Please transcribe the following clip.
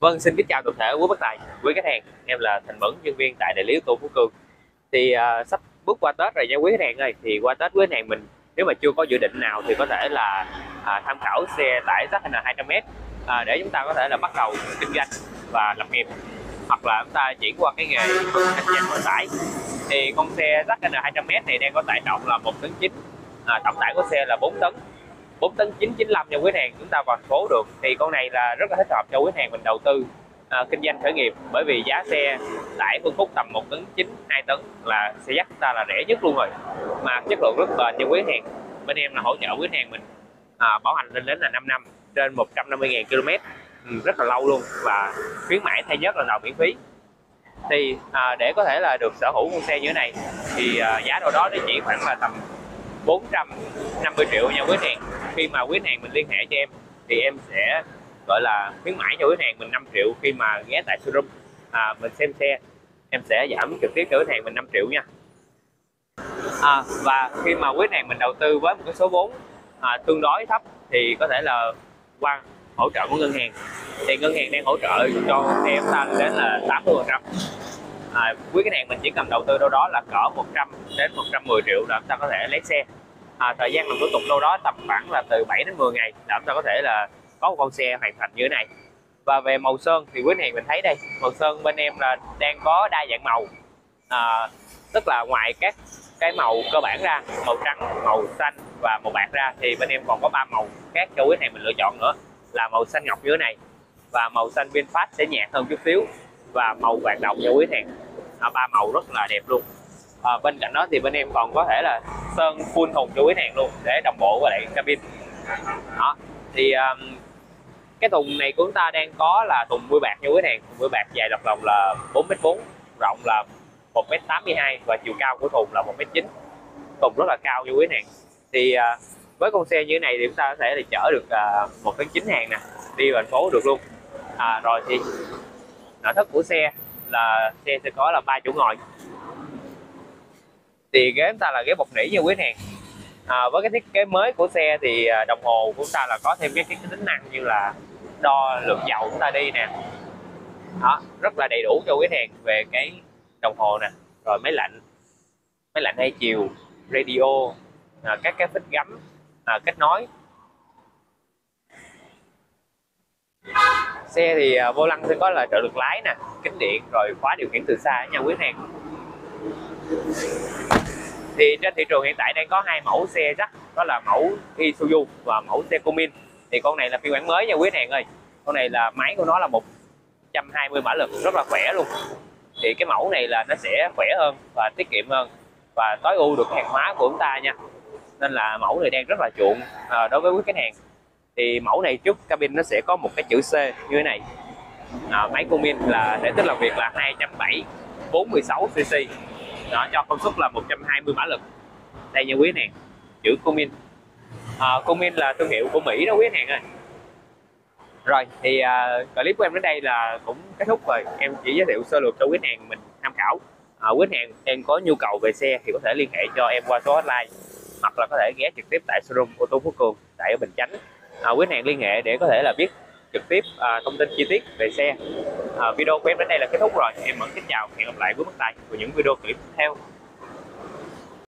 Vâng, xin kính chào toàn thể quý bác tài, quý khách hàng. Em là Thành Mẫn, nhân viên tại đại lý ô tô Phú Cường. Thì sắp bước qua Tết rồi nha quý khách hàng ơi. Thì qua Tết quý khách hàng mình nếu mà chưa có dự định nào thì có thể là tham khảo xe tải ZN 200m để chúng ta có thể là bắt đầu kinh doanh và lập nghiệp, hoặc là chúng ta chuyển qua cái nghề kinh doanh vận tải. Thì con xe ZN 200m này đang có tải trọng là 1,9 tấn, tổng tải của xe là 4 tấn. 4 tấn 995 cho quý khách hàng chúng ta vào thành phố được. Thì con này là rất là thích hợp cho quý khách hàng mình đầu tư kinh doanh khởi nghiệp, bởi vì giá xe tải phân khúc tầm 1 tấn 9, 2 tấn là xe dắt chúng ta là rẻ nhất luôn rồi, mà chất lượng rất bền cho quý khách hàng. Bên em là hỗ trợ quý khách hàng mình bảo hành lên đến là 5 năm trên 150.000 km, rất là lâu luôn, và khuyến mãi thay nhất là đầu miễn phí. Thì để có thể là được sở hữu con xe như thế này thì giá đâu đó nó chỉ khoảng là tầm 450 triệu nha quý khách hàng. Khi mà quý khách hàng mình liên hệ cho em thì em sẽ gọi là khuyến mãi cho quý khách hàng mình 5 triệu khi mà ghé tại showroom mình xem xe, em sẽ giảm trực tiếp cho quý khách hàng mình 5 triệu nha. Và khi mà quý khách hàng mình đầu tư với một cái số vốn tương đối thấp thì có thể là qua hỗ trợ của ngân hàng. Thì ngân hàng đang hỗ trợ cho xe chúng ta đến là 80%. Quý khách hàng mình chỉ cần đầu tư đâu đó là cỡ 100 đến 110 triệu là chúng ta có thể lấy xe. Thời gian làm thủ tục đâu đó tầm khoảng là từ 7 đến 10 ngày là chúng ta có thể là có một con xe hoàn thành như thế này. Và về màu sơn thì quý khách hàng mình thấy đây, màu sơn bên em là đang có đa dạng màu, tức là ngoài các cái màu cơ bản ra, màu trắng, màu xanh và màu bạc ra, thì bên em còn có 3 màu khác cho quý khách hàng mình lựa chọn nữa, là màu xanh ngọc như thế này, và màu xanh VinFast sẽ nhạt hơn chút xíu, và màu vàng đồng cho quý khách hàng. 3 màu rất là đẹp luôn. Bên cạnh đó thì bên em còn có thể là sơn full thùng cho quý khách hàng luôn để đồng bộ với lại cabin. Đó thì cái thùng này của chúng ta đang có là thùng mui bạc nha quý khách hàng. Thùng mui bạc dài dọc lòng là 4m4, rộng là 1m82 và chiều cao của thùng là 1m9. Thùng rất là cao cho quý khách hàng. Thì với con xe như thế này thì chúng ta có thể là chở được 1 tấn 9 hàng nè, đi vào thành phố được luôn. Rồi thì nội thất của xe là xe sẽ có là 3 chỗ ngồi. Thì ghế chúng ta là ghế bọc nỉ nha quý khách hàng. Với cái thiết kế mới của xe thì đồng hồ của chúng ta là có thêm cái tính năng như là đo lượng dầu chúng ta đi nè. Đó, rất là đầy đủ cho quý khách hàng về cái đồng hồ nè. Rồi máy lạnh hai chiều, radio, các cái phích gắm kết nối. Xe thì vô lăng sẽ có là trợ lực lái nè, kính điện, rồi khóa điều khiển từ xa nha quý khách hàng. Thì trên thị trường hiện tại đang có 2 mẫu xe dắt, đó là mẫu Isuzu và mẫu xe Comin. Thì con này là phiên bản mới nha quý khách hàng ơi. Con này là máy của nó là 120 mã lực, rất là khỏe luôn. Thì cái mẫu này là nó sẽ khỏe hơn và tiết kiệm hơn và tối ưu được hàng hóa của chúng ta nha. Nên là mẫu này đang rất là chuộng đối với quý khách hàng. Thì mẫu này trước cabin nó sẽ có một cái chữ C như thế này. Máy Comin là thể tích làm việc là 2.7 416cc. Đó, cho công suất là 120 mã lực. Đây nha quý khách hàng, chữ Comin. Comin là thương hiệu của Mỹ đó quý khách hàng ơi. Rồi thì clip của em đến đây là cũng kết thúc rồi. Em chỉ giới thiệu sơ lược cho quý khách hàng mình tham khảo. Quý khách hàng em có nhu cầu về xe thì có thể liên hệ cho em qua số hotline, hoặc là có thể ghé trực tiếp tại showroom ô tô Phú Cường tại ở Bình Chánh. Quý khách hàng liên hệ để có thể là biết trực tiếp thông tin chi tiết về xe. Video của em đến đây là kết thúc rồi. Em vẫn kính chào, hẹn gặp lại quý bác tài của những video clip tiếp theo.